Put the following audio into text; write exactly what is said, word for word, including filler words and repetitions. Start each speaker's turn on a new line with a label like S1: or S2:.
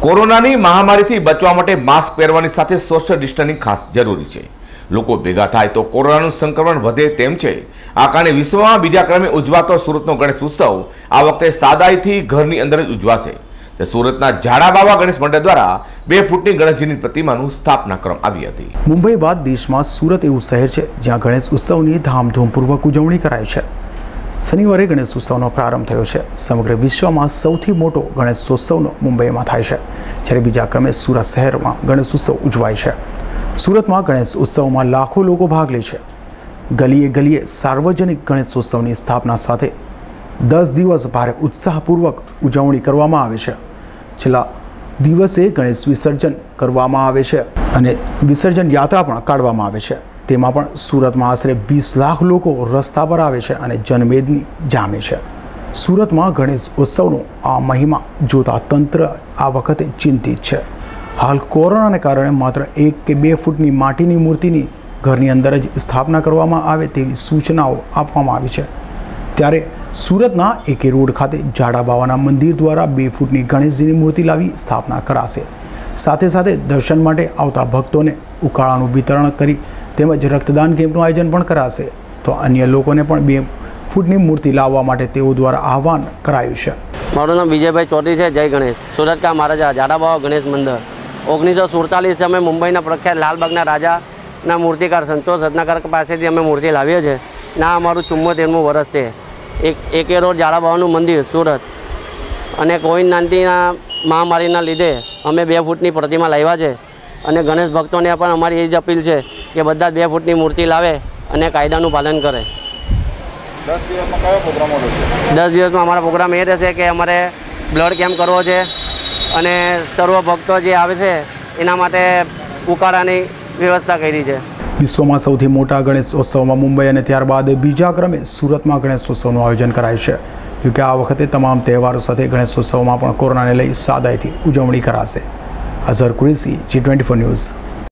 S1: કોરોનાની મહામારીથી બચવા માટે માસ્ક પહેરવાની સાથે સોશિયલ ડિસ્ટન્સિંગ ખાસ જરૂરી છે। લોકો ભેગા થાય તો કોરોનાનું સંક્રમણ વધે તેમ છે। આ કારણે વિશ્વમાં બીજા ક્રમે ઉજવાતો સુરતનો ગણેશ ઉત્સવ આ વખતે સાદાઈથી ઘરની અંદર જ ઉજવાશે। તે સુરતના ઝાડાબાવા ગણેશ મંડળ દ્વારા બે ફૂટની ગણેશજીની પ્રતિમાનું સ્થાપના કરવામાં આવી હતી।
S2: મુંબઈ બાદ દેશમાં સુરત એવું શહેર છે જ્યાં ગણેશ ઉત્સવની ધામધૂમપૂર્વક ઉજવણી કરાય છે। શનિવારે ગણેશ ઉત્સવનો પ્રારંભ થયો છે। સમગ્ર વિશ્વમાં સૌથી મોટો ગણેશોત્સવનો મુંબઈમાં થાય છે, જ્યારે બીજા ક્રમે સુરત શહેરમાં ગણેશ ઉત્સવ ઉજવાય છે। સુરતમાં ગણેશ ઉત્સવમાં લાખો લોકો ભાગ લે છે। ગલીએ ગલીએ સાર્વજનિક ગણેશોત્સવની સ્થાપના સાથે દસ દિવસ ભારે ઉત્સાહપૂર્વક ઉજવણી કરવામાં આવે છે। છેલ્લા દિવસે ગણેશ વિસર્જન કરવામાં આવે છે અને વિસર્જન યાત્રા પણ કાઢવામાં આવે છે। તેમાં પણ સુરતમાં આશરે વીસ લાખ લોકો રસ્તા પર આવે છે અને જનમેદની જામે છે। સુરતમાં ગણેશ ઉત્સવનો આ મહિમા જોતા તંત્ર આ વખતે ચિંતિત છે। હાલ કોરોનાને કારણે માત્ર એક કે બે ફૂટની માટીની મૂર્તિની ઘરની અંદર જ સ્થાપના કરવામાં આવે તેવી સૂચનાઓ આપવામાં આવી છે। ત્યારે સુરતના એકે રોડ ખાતે ઝાડાબાવાના મંદિર દ્વારા બે ફૂટની ગણેશજીની મૂર્તિ લાવી સ્થાપના કરાશે। સાથે સાથે દર્શન માટે આવતા ભક્તોને ઉકાળાનું વિતરણ કરી તેમજ રક્તદાન કેમ્પનું આયોજન પણ કરાશે। તો અન્ય લોકોને પણ બે ફૂટની મૂર્તિ લાવવા માટે તેઓ દ્વારા આહવાન કરાયું છે।
S3: મારું નામ વિજયભાઈ ચૌધરી છે। જય ગણેશ। સુરત કા મહારાજા ઝાડાબાવા ગણેશ મંદિર ઓગણીસો સુડતાલીસ અમે મુંબઈના પ્રખ્યાત લાલબાગના રાજાના મૂર્તિકાર સંતોષ રત્નાકર પાસેથી અમે મૂર્તિ લાવીએ છીએ। ના અમારું ચુમ્મોતેરમું વર્ષ છે। એક એકે રોડ ઝાડાબાવાનું મંદિર સુરત અને કોવિડ નાઇન્ટીનના મહામારીના લીધે અમે બે ફૂટની પ્રતિમા લાવ્યા છે અને ગણેશ ભક્તોને પણ અમારી એ જ અપીલ છે કે બધા બે ફૂટની મૂર્તિ લાવે અને કાયદાનું પાલન કરે।
S4: દસ દિવસમાં કયો પ્રોગ્રામ રહેશે?
S3: દસ દિવસમાં અમારા પ્રોગ્રામ એ રહેશે કે અમારે બ્લડ કેમ્પ કરવો છે અને સર્વ ભક્તો જે આવે છે એના માટે ઉકાળાની વ્યવસ્થા કરી છે।
S2: વિશ્વમાં સૌથી મોટા ગણેશોત્સવમાં મુંબઈ અને ત્યારબાદ બીજા ક્રમે સુરતમાં ગણેશોત્સવનું આયોજન કરાય છે। જોકે આ વખતે તમામ તહેવારો સાથે ગણેશોત્સવમાં પણ કોરોનાને લઈ સાદાઈથી ઉજવણી કરાશે। Azhar Qureshi, G twenty four news.